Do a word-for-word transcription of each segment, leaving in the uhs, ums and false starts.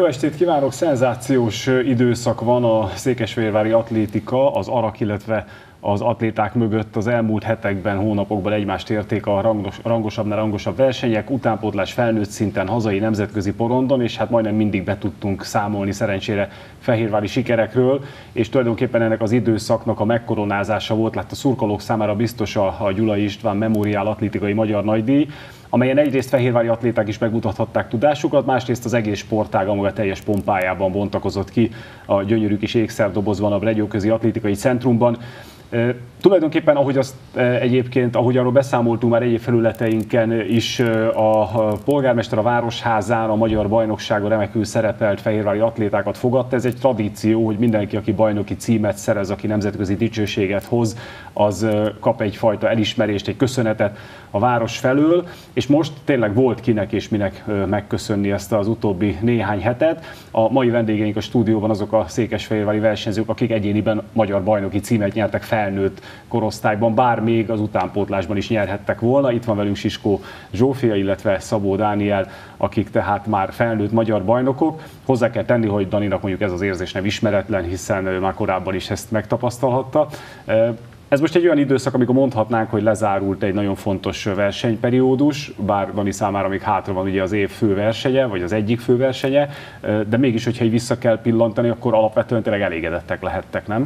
Jó estét kívánok! Szenzációs időszak van a székesfehérvári atlétika, az arak, illetve az atléták mögött az elmúlt hetekben, hónapokban egymást érték a rangos, rangosabbnál rangosabb versenyek, utánpótlás felnőtt szinten, hazai, nemzetközi porondon, és hát majdnem mindig be tudtunk számolni szerencsére fehérvári sikerekről, és tulajdonképpen ennek az időszaknak a megkoronázása volt, lett a szurkolók számára biztos a, a Gyulai István Memoriál atlétikai magyar nagydíj, amelyen egyrészt fehérvári atléták is megmutathatták tudásukat, másrészt az egész sportág a teljes pompájában bontakozott ki a gyönyörű kis ékszerdobozban, a Bregyóközi Atlétikai Centrumban. E, tulajdonképpen, ahogy azt e, egyébként, ahogy arról beszámoltunk már egyéb felületeinken is, e, a polgármester a Városházán a magyar bajnokságon remekül szerepelt fehérvári atlétákat fogadta. Ez egy tradíció, hogy mindenki, aki bajnoki címet szerez, aki nemzetközi dicsőséget hoz, az e, kap egyfajta elismerést, egy köszönetet a város felől, és most tényleg volt kinek és minek e, megköszönni ezt az utóbbi néhány hetet. A mai vendégeink a stúdióban azok a székesfehérvári versenyzők, akik egyéniben magyar bajnoki címet nyertek felnőtt korosztályban, bár még az utánpótlásban is nyerhettek volna. Itt van velünk Siskó Zsófia, illetve Szabó Dániel, akik tehát már felnőtt magyar bajnokok. Hozzá kell tenni, hogy Daninak mondjuk ez az érzés nem ismeretlen, hiszen már korábban is ezt megtapasztalhatta. Ez most egy olyan időszak, amikor mondhatnánk, hogy lezárult egy nagyon fontos versenyperiódus, bár Dani számára még hátra van ugye az év főversenye, vagy az egyik főversenye, de mégis, hogyha így vissza kell pillantani, akkor alapvetően tényleg elégedettek lehettek, nem?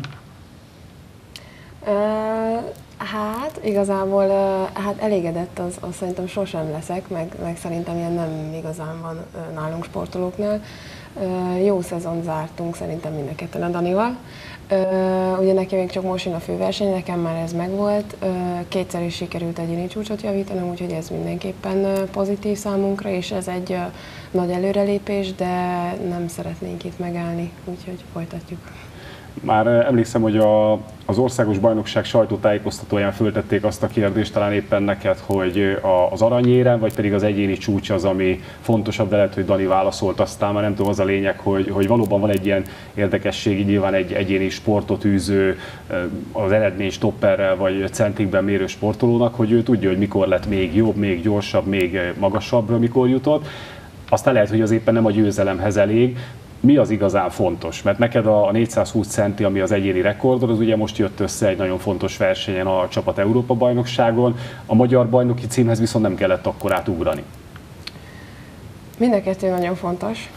Hát igazából hát elégedett az, az szerintem sosem leszek, meg, meg szerintem ilyen nem igazán van nálunk sportolóknál. Jó szezon zártunk szerintem mind a ketten a Danival. Ugye neki még csak most jön a főverseny, nekem már ez megvolt. Kétszer is sikerült egyéni csúcsot javítanom, úgyhogy ez mindenképpen pozitív számunkra, és ez egy nagy előrelépés, de nem szeretnénk itt megállni, úgyhogy folytatjuk. Már emlékszem, hogy a, az országos bajnokság sajtótájékoztatóján föltették azt a kérdést, talán éppen neked, hogy a, az aranyérem, vagy pedig az egyéni csúcs az, ami fontosabb, de lehet, hogy Dani válaszolt, aztán már nem tudom, az a lényeg, hogy, hogy valóban van egy ilyen érdekesség, nyilván egy egyéni sportot űző, az eredmény stopperrel vagy centikben mérő sportolónak, hogy ő tudja, hogy mikor lett még jobb, még gyorsabb, még magasabbra, mikor jutott. Aztán lehet, hogy az éppen nem a győzelemhez elég. Mi az igazán fontos? Mert neked a négyszázhúsz centi, ami az egyéni rekordod, az ugye most jött össze egy nagyon fontos versenyen, a Csapat Európa-bajnokságon. A magyar bajnoki címhez viszont nem kellett akkor átugrani. Mind a kettő nagyon fontos.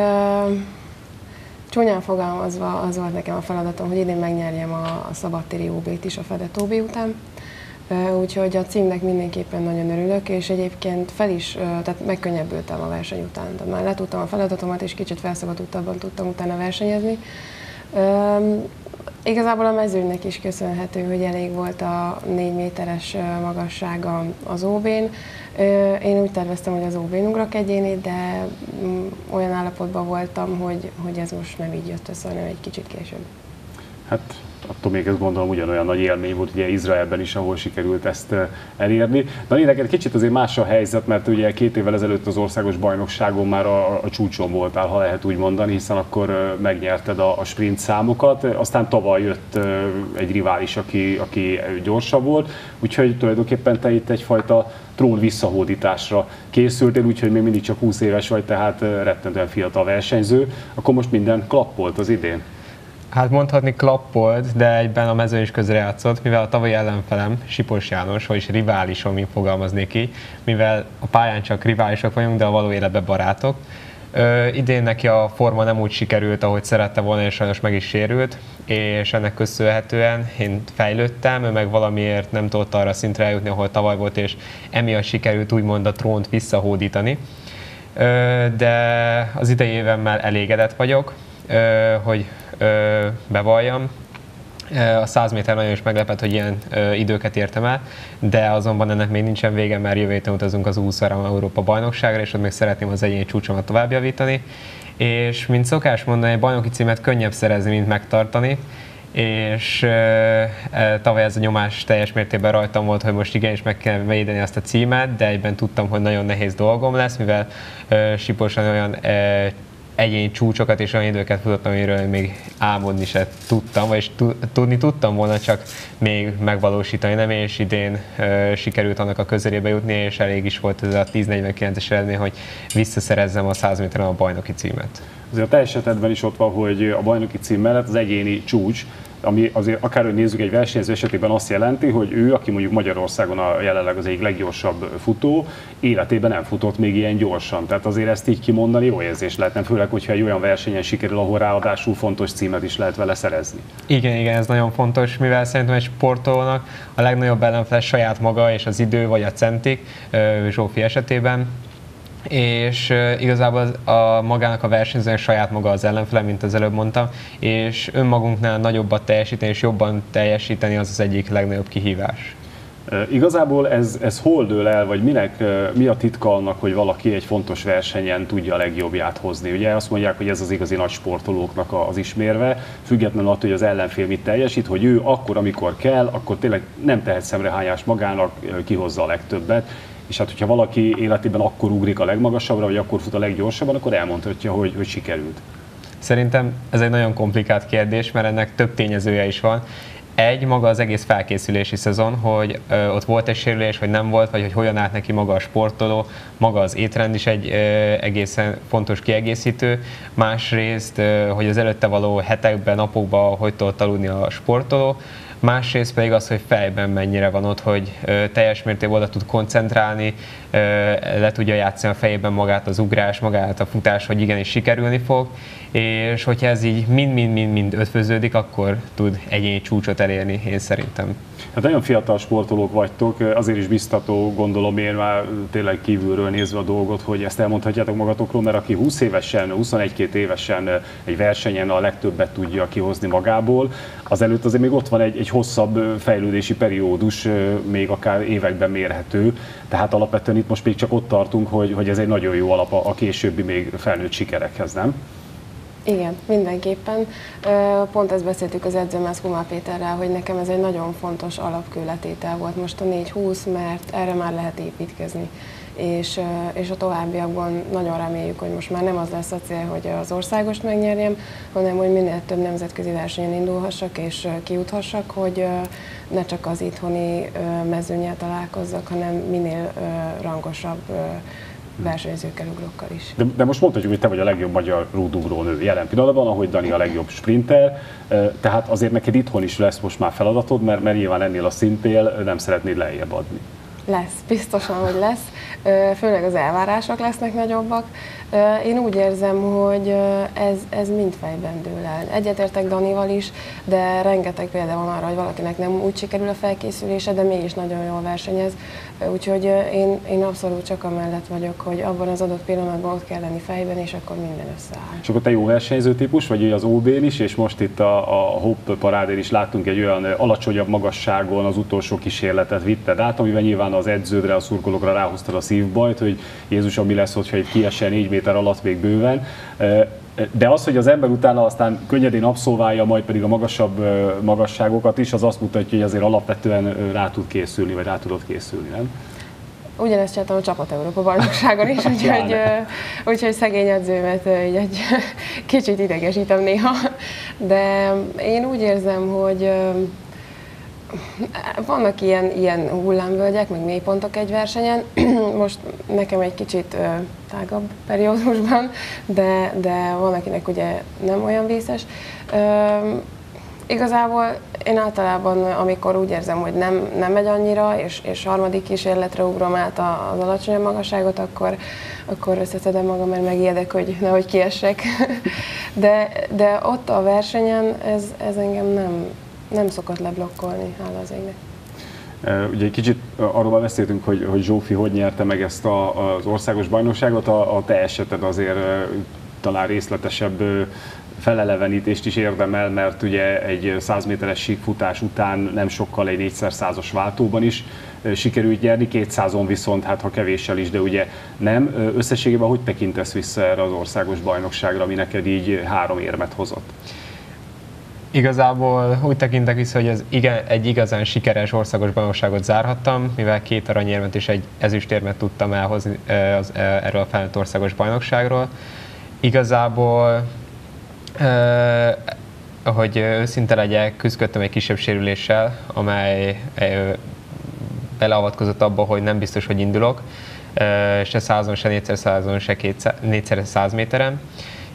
Csúnyán fogalmazva az volt nekem a feladatom, hogy idén megnyerjem a szabadtéri ó bét is a fedett ó bé után. Úgyhogy a címnek mindenképpen nagyon örülök, és egyébként fel is, tehát megkönnyebbültem a verseny után. De már letudtam a feladatomat, és kicsit felszabadultabban tudtam utána versenyezni. Üm, igazából a mezőnynek is köszönhető, hogy elég volt a négy méteres magassága az ó bén. Én úgy terveztem, hogy az ó bén ugrok egyénit, de olyan állapotban voltam, hogy, hogy ez most nem így jött össze, hanem egy kicsit később. Hát attól még ezt gondolom ugyanolyan nagy élmény volt ugye Izraelben is, ahol sikerült ezt elérni. Dani, neked kicsit azért más a helyzet, mert ugye két évvel ezelőtt az országos bajnokságon már a, a csúcson voltál, ha lehet úgy mondani, hiszen akkor megnyerted a, a sprint számokat, aztán tavaly jött egy rivális, aki, aki gyorsabb volt, úgyhogy tulajdonképpen te itt egyfajta trón visszahódításra készültél, úgyhogy még mindig csak húsz éves vagy, tehát rettentően fiatal versenyző, akkor most minden klappolt az idén. Hát mondhatni klappolt, de egyben a mezőn is közrejátszott, mivel a tavalyi ellenfelem, Sipos János, vagyis riválisom, így fogalmaznék ki, mivel a pályán csak riválisok vagyunk, de a való életben barátok. Ö, idén neki a forma nem úgy sikerült, ahogy szerette volna, és sajnos meg is sérült, és ennek köszönhetően én fejlődtem, ő meg valamiért nem tudott arra szintre eljutni, ahol tavaly volt, és emiatt sikerült úgymond a trónt visszahódítani. Ö, de az idei évemmel elégedett vagyok, ö, hogy Ö, bevalljam. A száz méter nagyon is meglepett, hogy ilyen ö, időket értem el, de azonban ennek még nincsen vége, mert jövő héten utazunk az U huszonhárom Európa bajnokságra, és ott még szeretném az egyéni csúcsomat tovább javítani. És mint szokás mondani, egy bajnoki címet könnyebb szerezni, mint megtartani, és ö, ö, tavaly ez a nyomás teljes mértékben rajtam volt, hogy most igenis meg kell védeni azt a címet, de egyben tudtam, hogy nagyon nehéz dolgom lesz, mivel ö, Siposan olyan ö, egyéni csúcsokat és olyan időket futottam, amiről még álmodni se tudtam, vagyis tudni tudtam volna, csak még megvalósítani nem, és idén uh, sikerült annak a közelébe jutni, és elég is volt ez a tíz negyvenkilences eredmény, hogy visszaszerezzem a száz méteren a bajnoki címet. Azért a te esetedben is ott van, hogy a bajnoki cím mellett az egyéni csúcs, ami azért akárhogy nézzük egy versenyző esetében azt jelenti, hogy ő, aki mondjuk Magyarországon a jelenleg az egyik leggyorsabb futó, életében nem futott még ilyen gyorsan. Tehát azért ezt így kimondani jó érzés lehetne, főleg, hogyha egy olyan versenyen sikerül, ahol ráadásul fontos címet is lehet vele szerezni. Igen, igen, ez nagyon fontos, mivel szerintem egy sportolónak a legnagyobb ellenfele saját maga és az idő vagy a centik, Zsófi esetében. És uh, igazából az, a magának a versenyzőnek saját maga az ellenfele, mint az előbb mondtam, és önmagunknál nagyobbat teljesíteni és jobban teljesíteni az az egyik legnagyobb kihívás. Uh, igazából ez, ez hol dől el, vagy minek, uh, mi a titka annak, hogy valaki egy fontos versenyen tudja a legjobbját hozni? Ugye azt mondják, hogy ez az igazi nagy sportolóknak az ismérve, függetlenül attól, hogy az ellenfél mit teljesít, hogy ő akkor, amikor kell, akkor tényleg nem tehet szemrehányást magának, uh, kihozza a legtöbbet. És hát, hogyha valaki életében akkor ugrik a legmagasabbra, vagy akkor fut a leggyorsabban, akkor elmondhatja, hogy, hogy sikerült. Szerintem ez egy nagyon komplikált kérdés, mert ennek több tényezője is van. Egy, maga az egész felkészülési szezon, hogy ö, ott volt egy sérülés, vagy nem volt, vagy hogy hogyan állt neki maga a sportoló, maga az étrend is egy ö, egészen fontos kiegészítő. Másrészt, ö, hogy az előtte való hetekben, napokban hogy tudott aludni a sportoló. Másrészt pedig az, hogy fejben mennyire van ott, hogy ö, teljes mértékben oda tud koncentrálni, ö, le tudja játszani a fejében magát az ugrás, magát a futás, hogy igenis sikerülni fog, és hogyha ez így mind-mind-mind ötvöződik, akkor tud egyéni csúcsot elérni, én szerintem. Hát nagyon fiatal sportolók vagytok, azért is biztató, gondolom én már tényleg kívülről nézve a dolgot, hogy ezt elmondhatjátok magatokról, mert aki húsz évesen, huszonegy-két évesen egy versenyen a legtöbbet tudja kihozni magából, azelőtt azért még ott van egy, egy hosszabb fejlődési periódus, még akár években mérhető, tehát alapvetően itt most még csak ott tartunk, hogy, hogy ez egy nagyon jó alap a későbbi még felnőtt sikerekhez, nem? Igen, mindenképpen. Pont ezt beszéltük az edzőmmel, Kumál Péterrel, hogy nekem ez egy nagyon fontos alapkőletétel volt most a négy húsz, mert erre már lehet építkezni. És, és a továbbiakban nagyon reméljük, hogy most már nem az lesz a cél, hogy az országost megnyerjem, hanem hogy minél több nemzetközi versenyen indulhassak és kijuthassak, hogy ne csak az itthoni mezőnyel találkozzak, hanem minél rangosabb versenyzőkkel, ugrókkal is. De, de most mondhatjuk, hogy te vagy a legjobb magyar rúdugró nő jelen pillanatban, ahogy Dani a legjobb sprinter, tehát azért neked itthon is lesz most már feladatod, mert, mert nyilván ennél a szintnél nem szeretnéd lejjebb adni. Lesz, biztosan, hogy lesz. Főleg az elvárások lesznek nagyobbak. Én úgy érzem, hogy ez, ez mind fejben dől el. Egyetértek Danival is, de rengeteg példa van arra, hogy valakinek nem úgy sikerül a felkészülése, de mégis nagyon jól versenyez. Úgyhogy én, én abszolút csak amellett vagyok, hogy abban az adott pillanatban ott kell lenni fejben, és akkor minden összeáll. És akkor te jó versenyző típus, vagy az ó bén is, és most itt a, a Hopp parádén is láttunk egy olyan alacsonyabb magasságon az utolsó kísérletet vitted át, amivel nyilván az edződre, a szurkolókra ráhoztad a szívbajt, hogy Jézusom, mi lesz, hogyha itt kiesel négy méter alatt még bőven. De az, hogy az ember utána aztán könnyedén abszolválja, majd pedig a magasabb magasságokat is, az azt mutatja, hogy azért alapvetően rá tud készülni, vagy rá tudod készülni, nem? Ugyanezt csináltam a Csapat Európa bajnokságon is, úgyhogy, úgyhogy szegény edzőmet így egy kicsit idegesítem néha. De én úgy érzem, hogy vannak ilyen, ilyen hullámvölgyek, meg mélypontok egy versenyen. Most nekem egy kicsit ö, tágabb periódusban, de, de van, akinek ugye nem olyan vészes. Ö, igazából én általában, amikor úgy érzem, hogy nem, nem megy annyira, és, és harmadik kísérletre ugrom át az alacsonyabb magasságot, akkor, akkor összeszedem magam, mert megijedek, hogy nehogy kiessek. De, de ott a versenyen ez, ez engem nem... nem szokott leblokkolni, hála az égnek. Ugye egy kicsit arról beszéltünk, hogy, hogy Zsófi hogy nyerte meg ezt a, az országos bajnokságot, a, a te eseted azért talán részletesebb felelevenítést is érdemel, mert ugye egy száz méteres síkfutás után nem sokkal egy négyszer százas váltóban is sikerült nyerni, kétszázon viszont, hát ha kevéssel is, de ugye nem. Összességében hogy tekintesz vissza erre az országos bajnokságra, ami neked így három érmet hozott? Igazából úgy tekintek vissza, hogy ez igen, egy igazán sikeres országos bajnokságot zárhattam, mivel két aranyérmet és egy ezüstérmet tudtam elhozni az, erről a felnőtt országos bajnokságról. Igazából, eh, hogy őszinte legyek, küzdöttem egy kisebb sérüléssel, amely eh, beleavatkozott abba, hogy nem biztos, hogy indulok, eh, se százon, se négyszer százon, se kétszer, négyszer száz méteren.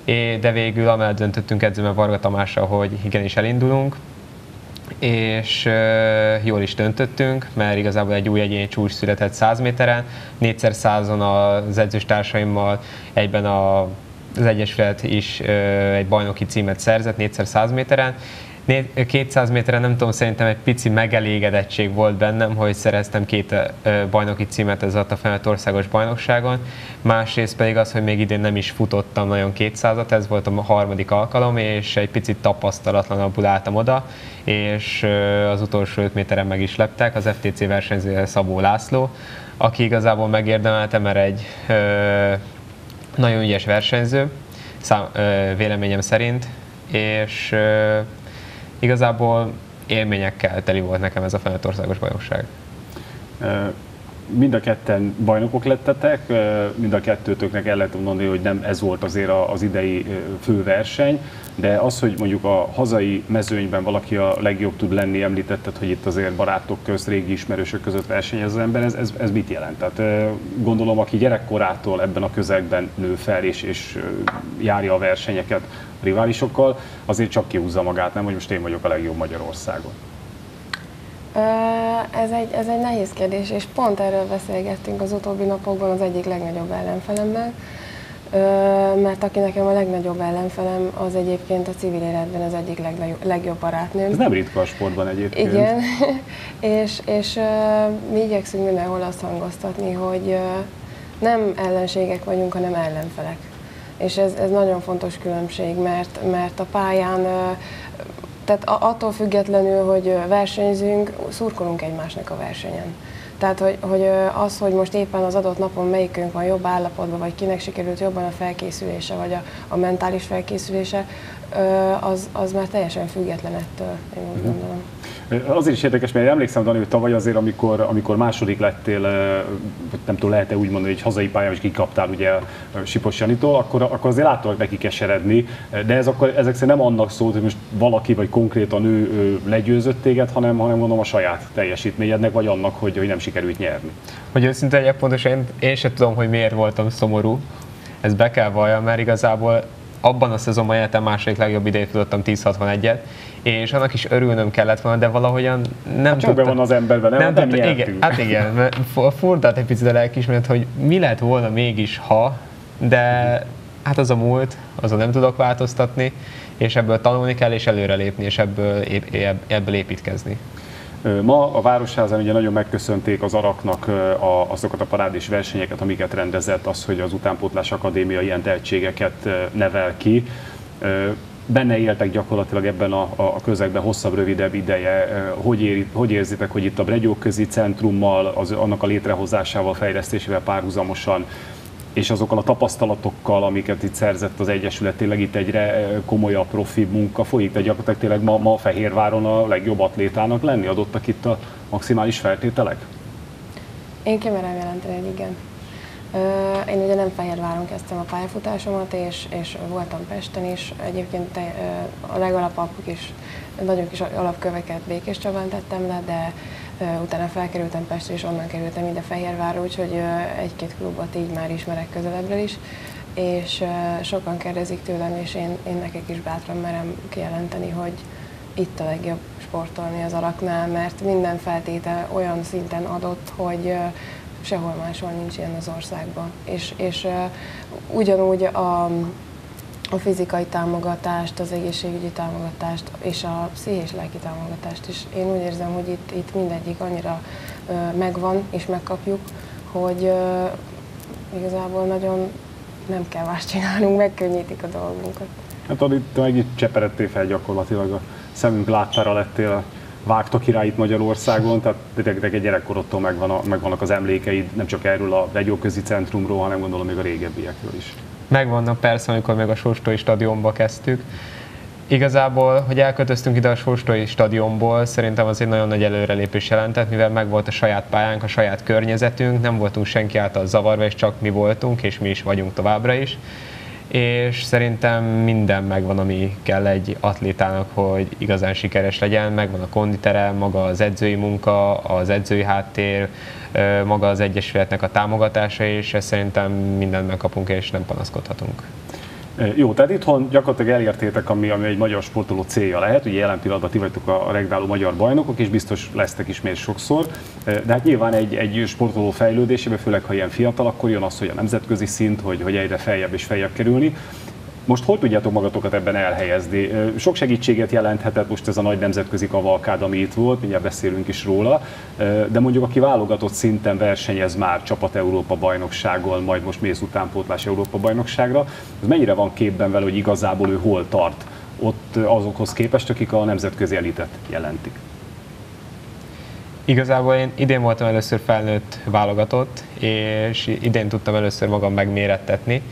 de végül amellett döntöttünk edzőmmel Varga Tamással, hogy igenis elindulunk, és jól is döntöttünk, mert igazából egy új egyéni csúcs született száz méteren, négyszer százon az edzős társaimmal, egyben a, az Egyesület is egy bajnoki címet szerzett négyszer száz méteren. kétszáz méteren nem tudom, szerintem egy pici megelégedettség volt bennem, hogy szereztem két bajnoki címet ez a felnőtt országos bajnokságon. Másrészt pedig az, hogy még idén nem is futottam nagyon kétszázat, ez volt a harmadik alkalom, és egy picit tapasztalatlanabbul álltam oda, és az utolsó öt méteren meg is leptek, az ef té cé versenyzője Szabó László, aki igazából megérdemelte, mert egy ö, nagyon ügyes versenyző, szám, ö, véleményem szerint, és ö, igazából élményekkel teli volt nekem ez a felnőtt országos bajnokság. Mind a ketten bajnokok lettetek, mind a kettőtöknek el lehet mondani, hogy nem ez volt azért az idei főverseny, de az, hogy mondjuk a hazai mezőnyben valaki a legjobb tud lenni, említetted, hogy itt azért barátok közt, régi ismerősök között versenyez az ember, ez, ez, ez mit jelent? Tehát gondolom, aki gyerekkorától ebben a közegben nő fel és, és járja a versenyeket a riválisokkal, azért csak kihúzza magát, nem, hogy most én vagyok a legjobb Magyarországon. Ez egy, ez egy nehéz kérdés, és pont erről beszélgettünk az utóbbi napokban az egyik legnagyobb ellenfelemmel, mert aki nekem a legnagyobb ellenfelem, az egyébként a civil életben az egyik legnagyobb, legjobb barátnőm. Ez nem ritka a sportban egyébként. Igen, és, és mi igyekszünk mindenhol azt hangoztatni, hogy nem ellenségek vagyunk, hanem ellenfelek. És ez, ez nagyon fontos különbség, mert, mert a pályán, tehát attól függetlenül, hogy versenyzünk, szurkolunk egymásnak a versenyen. Tehát, hogy, hogy az, hogy most éppen az adott napon melyikünk van jobb állapotban, vagy kinek sikerült jobban a felkészülése, vagy a, a mentális felkészülése, az, az már teljesen független ettől, én úgy gondolom. Azért is érdekes, mert emlékszem, Dani, hogy tavaly azért, amikor, amikor második lettél, nem tudom, lehet-e úgy mondani, hogy hazai pályán is kikaptál ugye Sipos Janitól, akkor, akkor azért láttalak neki keseredni, de ez akkor, ezek szerint nem annak szólt, hogy most valaki vagy konkrétan ő legyőzött téged, hanem, hanem gondolom a saját teljesítményednek, vagy annak, hogy, hogy nem sikerült nyerni. Hogy őszintén legyek pontos, én, én sem tudom, hogy miért voltam szomorú, ezt be kell valljam, mert igazából abban a szezonban életem második legjobb idejét futottam tíz hatvanegyet, és annak is örülnöm kellett volna, de valahogyan nem hát tudtam. Csak van az emberben, nem? Nem, nem, nem igen, hát igen, mert fordult egy picit a lelkiismeret, hogy mi lett volna mégis, ha, de hát az a múlt, azon nem tudok változtatni, és ebből tanulni kell, és előrelépni, és ebből, ebből építkezni. Ma a Városházán ugye nagyon megköszönték az Araknak a, azokat a parádés versenyeket, amiket rendezett, az, hogy az Utánpótlás Akadémia ilyen tehetségeket nevel ki. Benne éltek gyakorlatilag ebben a, a közegben hosszabb, rövidebb ideje. Hogy, ér, hogy érzitek, hogy itt a Bregyóközi Centrummal, az, annak a létrehozásával, fejlesztésével párhuzamosan, és azokkal a tapasztalatokkal, amiket itt szerzett az Egyesület, tényleg itt egyre komolyabb, profi munka folyik, de gyakorlatilag tényleg ma, ma Fehérváron a legjobb atlétának lenni, adottak itt a maximális feltételek? Én kimerem jelenteni, hogy igen. Én ugye nem Fehérváron kezdtem a pályafutásomat, és, és voltam Pesten is. Egyébként a legalapabb kis, nagyon kis alapköveket Békéscsabán tettem le, de utána felkerültem Pestre, és onnan kerültem ide Fehérvárra, úgyhogy egy-két klubot így már ismerek közelebbről is, és sokan kérdezik tőlem, és én, én nekik is bátran merem kijelenteni, hogy itt a legjobb sportolni az Araknál, mert minden feltétel olyan szinten adott, hogy sehol máshol nincs ilyen az országban. És, és ugyanúgy a a fizikai támogatást, az egészségügyi támogatást és a pszichés lelki támogatást is. Én úgy érzem, hogy itt, itt mindegyik annyira ö, megvan és megkapjuk, hogy ö, igazából nagyon nem kell más csinálnunk, megkönnyítik a dolgunkat. Hát itt meg itt cseperedtél fel gyakorlatilag, a szemünk láttára lettél, vágta király itt Magyarországon, tehát tényleg gyerekkorodtól megvan a, megvannak az emlékeid, nem csak erről a Bregyóközi Centrumról, hanem gondolom még a régebbiekről is. Megvannak persze, amikor még a Sóstói stadionba kezdtük. Igazából, hogy elköltöztünk ide a Sóstói stadionból, szerintem az egy nagyon nagy előrelépés jelentett, mivel megvolt a saját pályánk, a saját környezetünk, nem voltunk senki által zavarva, és csak mi voltunk, és mi is vagyunk továbbra is. És szerintem minden megvan, ami kell egy atlétának, hogy igazán sikeres legyen. Megvan a konditere, maga az edzői munka, az edzői háttér, maga az Egyesületnek a támogatása, és ezt szerintem mindent megkapunk, és nem panaszkodhatunk. Jó, tehát itthon gyakorlatilag elértétek, ami, ami egy magyar sportoló célja lehet. Ugye jelen pillanatban ti vagytok a regnáló magyar bajnokok, és biztos lesztek ismét sokszor. De hát nyilván egy, egy sportoló fejlődésében, főleg ha ilyen fiatal, akkor jön az, hogy a nemzetközi szint, hogy, hogy egyre feljebb és feljebb kerülni. Most hol tudjátok magatokat ebben elhelyezni? Sok segítséget jelenthetett most ez a nagy nemzetközi kavalkád, ami itt volt, mindjárt beszélünk is róla, de mondjuk aki válogatott szinten versenyez már csapat Európa bajnokságon, majd most mész utánpótlás Európa bajnokságra, az mennyire van képben vele, hogy igazából ő hol tart ott azokhoz képest, akik a nemzetközi elitet jelentik? Igazából én idén voltam először felnőtt válogatott, és idén tudtam először magam megmérettetni,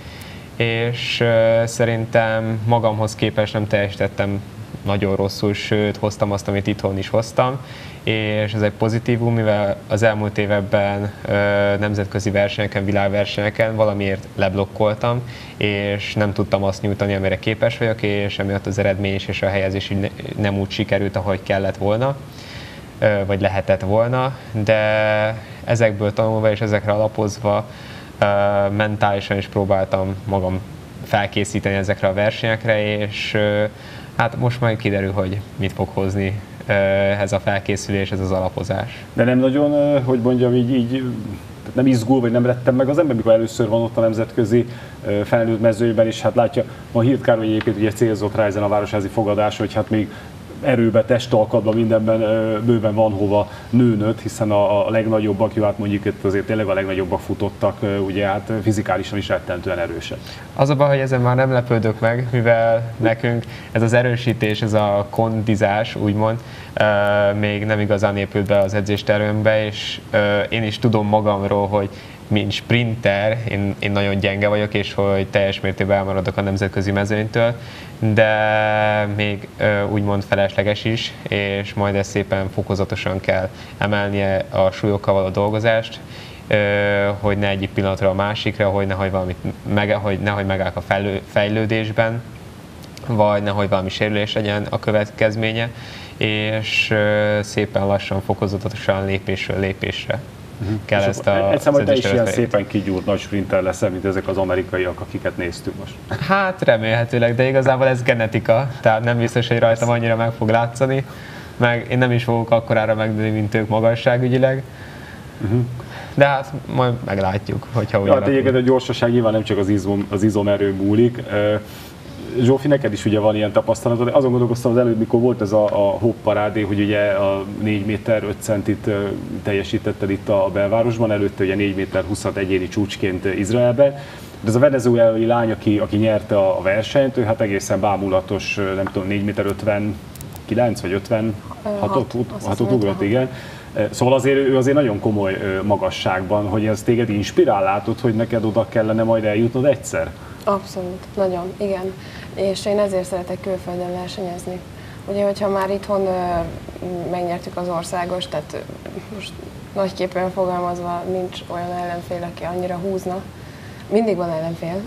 és uh, szerintem magamhoz képest nem teljesítettem nagyon rosszul, sőt hoztam azt, amit itthon is hoztam, és ez egy pozitívum, mivel az elmúlt években uh, nemzetközi versenyeken, világversenyeken valamiért leblokkoltam, és nem tudtam azt nyújtani, amire képes vagyok, és emiatt az eredmény is és a helyezés ne, nem úgy sikerült, ahogy kellett volna, uh, vagy lehetett volna, de ezekből tanulva és ezekre alapozva Uh, mentálisan is próbáltam magam felkészíteni ezekre a versenyekre, és uh, hát most majd kiderül, hogy mit fog hozni uh, ez a felkészülés, ez az alapozás. De nem nagyon, uh, hogy mondjam, így, így nem izgul, vagy nem rettem meg az ember, mikor először van ott a nemzetközi uh, felnőtt mezőjében, és hát látja, ma Hirt Károly egyébként ugye célzott rá ezen a városházi fogadás, hogy hát még erőbe, testalkatban, mindenben bőven van hova nőnöd, hiszen a, a legnagyobbak, jó, hát mondjuk itt azért tényleg a legnagyobbak futottak, ugye hát fizikálisan is rettentően erősek. Az a baj, hogy ezen már nem lepődök meg, mivel nekünk ez az erősítés, ez a kondizás, úgymond, még nem igazán épült be az edzéstervembe, és én is tudom magamról, hogy mint sprinter, én, én nagyon gyenge vagyok, és hogy teljes mértékben elmaradok a nemzetközi mezőnytől, de még ö, úgymond felesleges is, és majd ezt szépen fokozatosan kell emelnie a súlyokkal való dolgozást, ö, hogy ne egyik pillanatra a másikra, hogy nehogy, valamit meg, hogy nehogy megállj a fejlő, fejlődésben, vagy nehogy valami sérülés legyen a következménye, és ö, szépen lassan, fokozatosan, lépésről lépésre uh-huh. kell ezt a Egyszer majd te is ilyen szépen kigyúrt nagy sprinter leszel, mint ezek az amerikaiak, akiket néztük most. Hát remélhetőleg, de igazából ez genetika, tehát nem biztos, hogy rajtam annyira meg fog látszani, meg én nem is fogok akkorára megnőni, mint ők magasságügyileg. Uh-huh. De hát majd meglátjuk, hogyha úgy ja, hát egyébként a gyorsaság nyilván nem csak az, izom, az izomerő múlik. Zsófi, neked is ugye van ilyen tapasztalatod, de azon gondolkoztam az előbb, mikor volt ez a, a hopp parádé, hogy ugye a négy méter öt centit teljesítetted itt a belvárosban, előtte ugye négy méter húszat egyéni csúcsként Izraelben. De ez a venezuelai lány, aki, aki nyerte a versenyt, ő hát egészen bámulatos, nem tudom, négy méter ötvenkilenc vagy ötvenhatot hatot ugrott, igen. Szóval azért ő azért nagyon komoly magasságban, hogy ez téged inspirál, látod, hogy neked oda kellene majd eljutnod egyszer? Abszolút, nagyon, igen. És én ezért szeretek külföldön versenyezni. Ugye, hogyha már itthon ö, megnyertük az országos, tehát ö, most nagyképpen fogalmazva nincs olyan ellenfél, aki annyira húzna. Mindig van ellenfél,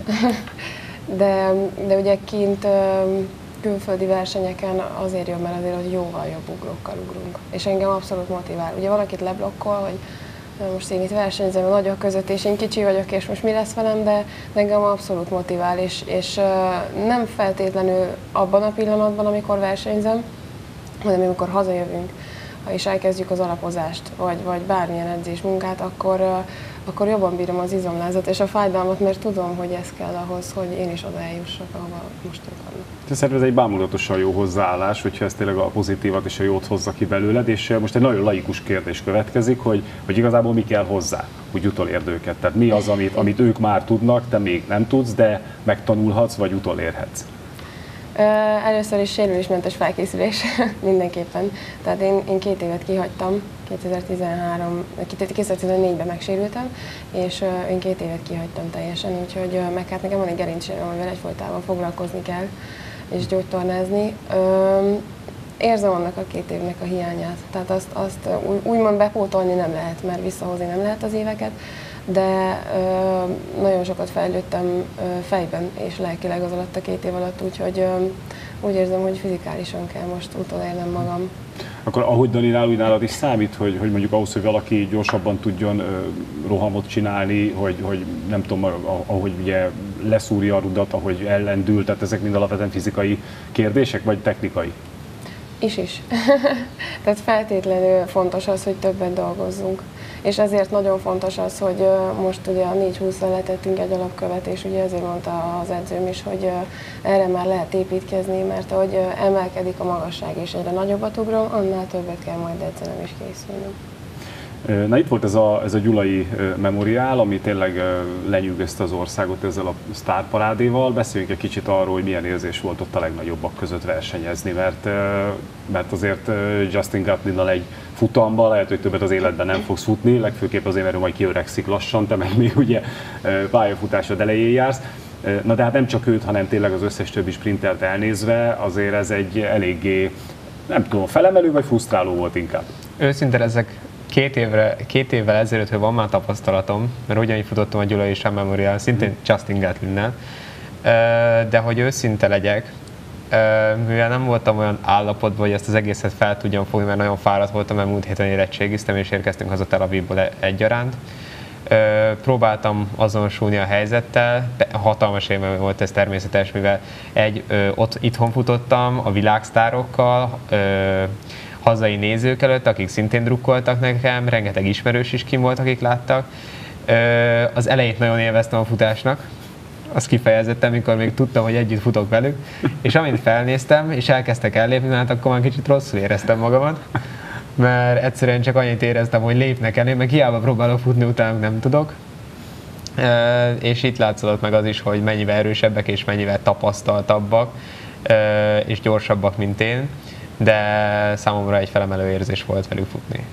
de, de ugye kint ö, külföldi versenyeken azért jön, mert azért, hogy jóval jobb ugrókkal ugrunk. És engem abszolút motivál. Ugye valakit leblokkol, hogy most én itt versenyzem a nagyok között, és én kicsi vagyok, és most mi lesz velem, de engem abszolút motivál, és, és nem feltétlenül abban a pillanatban, amikor versenyzem, hanem amikor hazajövünk, és elkezdjük az alapozást, vagy, vagy bármilyen edzésmunkát, akkor, akkor jobban bírom az izomlázat és a fájdalmat, mert tudom, hogy ez kell ahhoz, hogy én is oda eljussak, ahova most ők vannak. Szerintem ez egy bámulatosan jó hozzáállás, hogyha ez tényleg a pozitívat és a jót hozza ki belőled, és most egy nagyon laikus kérdés következik, hogy, hogy igazából mi kell hozzá, hogy utolérd őket. Tehát mi az, amit, amit ők már tudnak, te még nem tudsz, de megtanulhatsz, vagy utolérhetsz? Először is sérülésmentes felkészülés mindenképpen. Tehát én, én két évet kihagytam, kétezer-tizenhárom, kétezer-tizennégyben megsérültem, és én két évet kihagytam teljesen, úgyhogy meg hát nekem van egy gerincsérem, amivel egyfolytában foglalkozni kell, és gyógytornázni. Érzem annak a két évnek a hiányát, tehát azt, azt úgymond bepótolni nem lehet, mert visszahozni nem lehet az éveket, de ö, nagyon sokat fejlődtem ö, fejben és lelkileg az alatt a két év alatt, úgyhogy ö, úgy érzem, hogy fizikálisan kell most utolérnem magam. Akkor ahogy Daninál, úgy nálad is számít, hogy, hogy mondjuk ahhoz, hogy valaki gyorsabban tudjon ö, rohamot csinálni, hogy, hogy nem tudom, ahogy ugye leszúrja a rudat, ahogy ellendül, tehát ezek mind alapvetően fizikai kérdések, vagy technikai? Is is. Tehát feltétlenül fontos az, hogy többet dolgozzunk. És ezért nagyon fontos az, hogy most ugye a négy húszra letettünk egy alapkövet, és ugye ezért mondta az edzőm is, hogy erre már lehet építkezni, mert ahogy emelkedik a magasság és egyre nagyobbat ugrom, annál többet kell majd edzenem és készülnünk. Na itt volt ez a, ez a gyulai memoriál, ami tényleg lenyűgözte az országot ezzel a sztárparádéval. Beszéljünk egy kicsit arról, hogy milyen érzés volt ott a legnagyobbak között versenyezni, mert, mert azért Justin Gatlinnal egy futamban lehet, hogy többet az életben nem fogsz futni, legfőképp azért, mert majd kiöregszik lassan, te meg még ugye pályafutásod elején jársz. Na de hát nem csak őt, hanem tényleg az összes többi sprintert elnézve, azért ez egy eléggé, nem tudom, felemelő vagy frusztráló volt inkább? Őszintén ezek Két, évre, két évvel ezelőtt, hogy van már tapasztalatom, mert ugyanígy futottam a Gyulai István Memorial, szintén Justin Gatlinnel, de hogy őszinte legyek, mivel nem voltam olyan állapotban, hogy ezt az egészet fel tudjam fogni, mert nagyon fáradt voltam, mert múlt héten érettségiztem, és érkeztünk haza Tel Avivból egyaránt. Próbáltam azonosulni a helyzettel, hatalmas élmény volt ez természetes, mivel egy, ott itthon futottam a világsztárokkal, hazai nézők előtt, akik szintén drukkoltak nekem, rengeteg ismerős is kim volt, akik láttak. Az elejét nagyon élveztem a futásnak, azt kifejezettem, mikor még tudtam, hogy együtt futok velük, és amint felnéztem, és elkezdtek ellépni, hát akkor már kicsit rosszul éreztem magamat, mert egyszerűen csak annyit éreztem, hogy lépnek elé, meg hiába próbálok futni, utána nem tudok. És itt látszott meg az is, hogy mennyivel erősebbek és mennyivel tapasztaltabbak és gyorsabbak, mint én. De számomra egy felemelő érzés volt velük futni.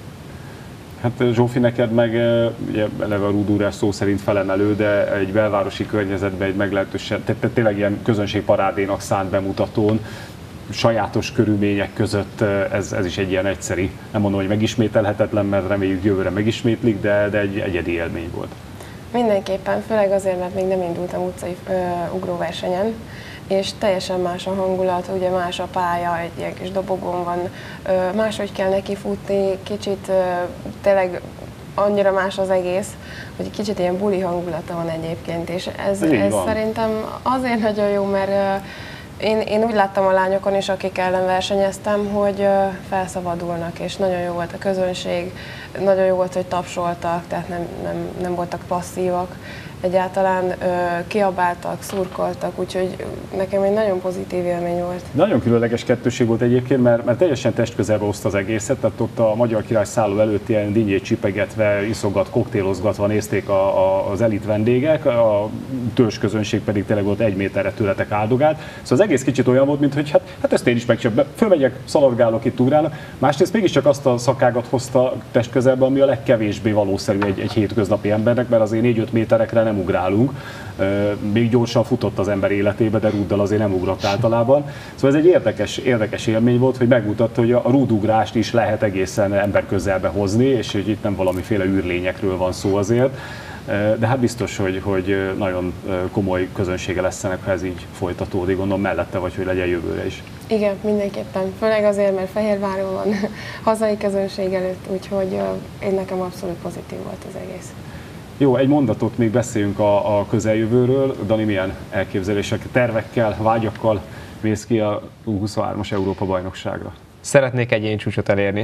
Hát Zsófi, neked meg ugye eleve a rúdúrás szó szerint felemelő, de egy belvárosi környezetben egy meglehetősen, tehát tényleg ilyen közönségparádénak szánt bemutatón, sajátos körülmények között ez, ez is egy ilyen egyszeri, nem mondom, hogy megismételhetetlen, mert reméljük jövőre megismétlik, de, de egy egyedi élmény volt. Mindenképpen, főleg azért, mert még nem indultam utcai ö, ugróversenyen, és teljesen más a hangulat, ugye más a pálya, egy ilyen kis dobogón van, máshogy kell neki futni, kicsit tényleg annyira más az egész, hogy kicsit ilyen buli hangulata van egyébként, és ez, ez szerintem azért nagyon jó, mert én, én úgy láttam a lányokon is, akik ellen versenyeztem, hogy felszabadulnak, és nagyon jó volt a közönség, nagyon jó volt, hogy tapsoltak, tehát nem, nem, nem voltak passzívak. Egyáltalán ö, kiabáltak, szurkoltak, úgyhogy nekem egy nagyon pozitív élmény volt. Nagyon különleges kettőség volt egyébként, mert, mert teljesen testközelbe hozta az egészet, tehát ott a Magyar Király szálló előtt ilyen dinnyét csipegetve, iszogat, koktélozgatva nézték a, a, az elit vendégek, a törzsközönség pedig tényleg ott egy méterre tőletek áldogált. Szóval az egész kicsit olyan volt, mint hogy hát, hát ezt én is megcsinálom, fölmegyek, szaladgálok, itt ugrálnak. Másrészt mégiscsak azt a szakágat hozta testközelbe, ami a legkevésbé valószerű egy, egy hétköznapi embernek, mert azért négy-öt méterekre nem ugrálunk. Még gyorsan futott az ember életébe, de rúddal azért nem ugrott általában. Szóval ez egy érdekes, érdekes élmény volt, hogy megmutatta, hogy a rúdugrást is lehet egészen emberközelbe hozni, és hogy itt nem valamiféle űrlényekről van szó azért. De hát biztos, hogy, hogy nagyon komoly közönsége lesz ennek, ha ez így folytatódik, gondolom mellette vagy, hogy legyen jövőre is. Igen, mindenképpen. Főleg azért, mert Fehérváron van hazai közönség előtt, úgyhogy én nekem abszolút pozitív volt az egész. Jó, egy mondatot még beszéljünk a, a közeljövőről. Dani, milyen elképzelések, tervekkel, vágyakkal mész ki a U huszonhármas Európa-bajnokságra? Szeretnék egyéni csúcsot elérni,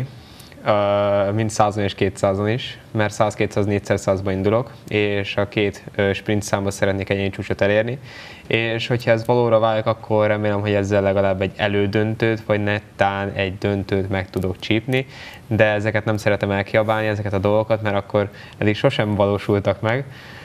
mind százon és kétszázon is, mert száz, kétszáz, négyszáz százba indulok, és a két sprint számba szeretnék egyéni csúcsot elérni. És hogyha ez valóra válik, akkor remélem, hogy ezzel legalább egy elődöntőt, vagy nettán egy döntőt meg tudok csípni, de ezeket nem szeretem elkiabálni, ezeket a dolgokat, mert akkor eddig sosem valósultak meg,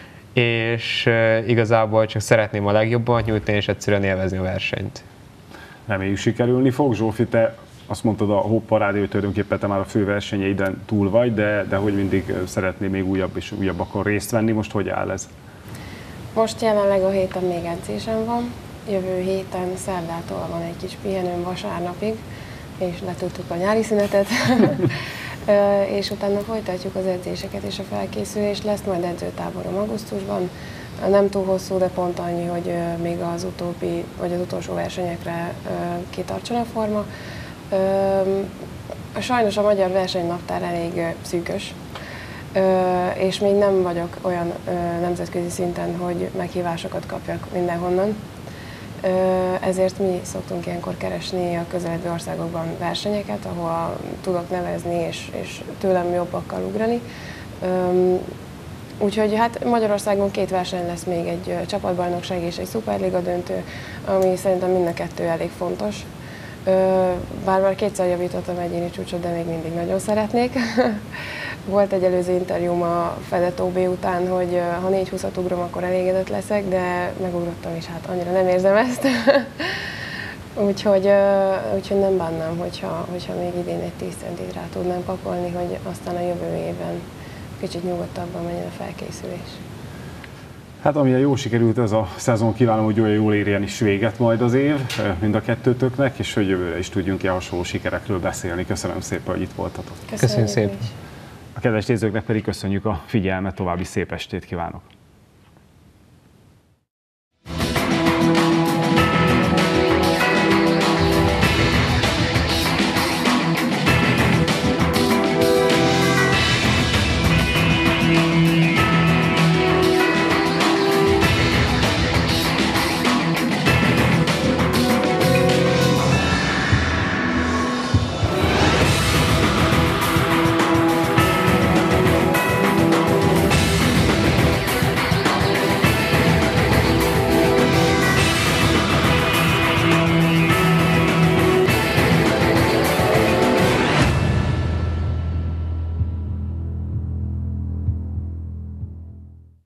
és igazából csak szeretném a legjobban nyújtani, és egyszerűen élvezni a versenyt. Reméljük sikerülni fog. Zsófi, te azt mondtad a Hopp Parádé, hogy tulajdonképpen te már a főversenyeiden túl vagy, de, de hogy mindig szeretnél még újabb és újabbakon részt venni, most hogy áll ez? Most jelenleg a héten még edzésem van, jövő héten szerdától van egy kis pihenőm vasárnapig, és letudtuk a nyári szünetet, és utána folytatjuk az edzéseket és a felkészülést, lesz majd edzőtáborom augusztusban, nem túl hosszú, de pont annyi, hogy még az utóbbi, vagy az utolsó versenyekre kitartson a forma. Sajnos a magyar versenynaptár elég szűkös, és még nem vagyok olyan nemzetközi szinten, hogy meghívásokat kapjak mindenhonnan. Ezért mi szoktunk ilyenkor keresni a közelebbi országokban versenyeket, ahol tudok nevezni és, és tőlem jobbakkal ugrani. Úgyhogy hát Magyarországon két verseny lesz, még egy csapatbajnokság és egy szuperliga döntő, ami szerintem mind a kettő elég fontos. Bár már kétszer javítottam egyéni csúcsot, de még mindig nagyon szeretnék. Volt egy előző interjúm a Fedett o bé után, hogy ha négy húszat ugrom, akkor elégedett leszek, de megugrottam, és hát annyira nem érzem ezt. úgyhogy, úgyhogy nem bánnám, hogyha, hogyha még idén egy tíz centit rá tudnám pakolni, hogy aztán a jövő évben kicsit nyugodtabban menjen a felkészülés. Hát amilyen jól sikerült ez a szezon, kívánom, hogy olyan jól érjen is véget majd az év, mind a kettőtöknek, és hogy jövőre is tudjunk ilyen hasonló sikerekről beszélni. Köszönöm szépen, hogy itt voltatok. Köszönjük szépen. A kedves nézőknek pedig köszönjük a figyelmet, további szép estét kívánok.